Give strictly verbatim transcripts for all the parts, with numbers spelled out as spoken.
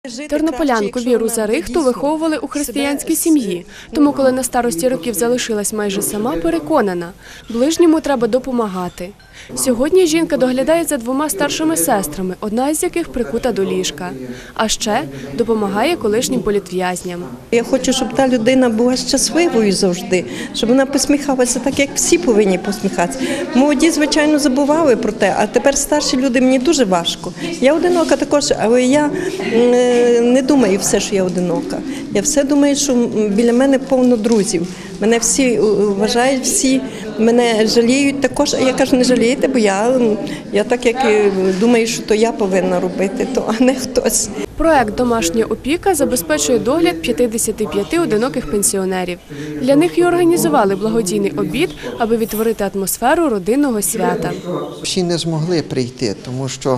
Тернополянку Віру Зарихту виховували у християнській сім'ї, тому коли на старості років залишилась майже сама, переконана – ближньому треба допомагати. Сьогодні жінка доглядає за двома старшими сестрами, одна із яких прикута до ліжка. А ще допомагає колишнім політв'язням. Я хочу, щоб та людина була щасливою завжди, щоб вона посміхалася так, як всі повинні посміхатися. Молоді, звичайно, забували про те, а тепер старші люди, мені дуже важко. Я одинока також, але я не думаю все, що я одинока. Я все думаю, що біля мене повно друзів. Мене всі вважають, всі мене жаліють також. А я кажу, не жалійте, бо я, я так як думаю, що то я повинна робити, то а не хтось. Проект «Домашня опіка» забезпечує догляд п'ятдесяти п'яти одиноких пенсіонерів. Для них і організували благодійний обід, аби відтворити атмосферу родинного свята. Всі не змогли прийти, тому що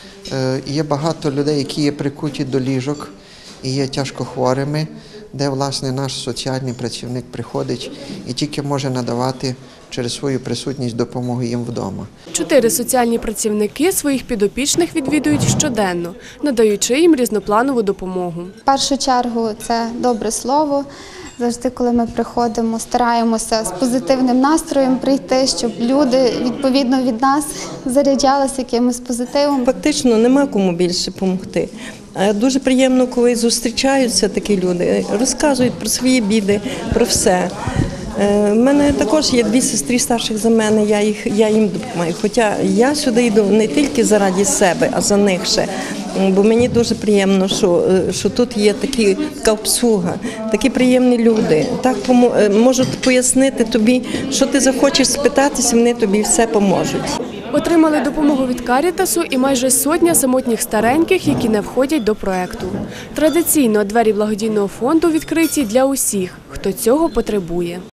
є багато людей, які є прикуті до ліжок і є тяжкохворими, де, власне, наш соціальний працівник приходить і тільки може надавати через свою присутність допомогу їм вдома. Чотири соціальні працівники своїх підопічних відвідують щоденно, надаючи їм різнопланову допомогу. В першу чергу це добре слово. Завжди, коли ми приходимо, стараємося з позитивним настроєм прийти, щоб люди, відповідно від нас, заряджалися якимось позитивом. Фактично нема кому більше допомогти. Дуже приємно, коли зустрічаються такі люди, розказують про свої біди, про все. У мене також є дві сестри старших за мене, я, їх, я їм допомагаю. Хоча я сюди йду не тільки заради себе, а за них ще. Бо мені дуже приємно, що, що тут є такі, така обслуга, такі приємні люди. Так можуть пояснити тобі, що ти захочеш спитатися, вони тобі все поможуть. Отримали допомогу від Карітасу і майже сотня самотніх стареньких, які не входять до проекту. Традиційно двері благодійного фонду відкриті для усіх, хто цього потребує.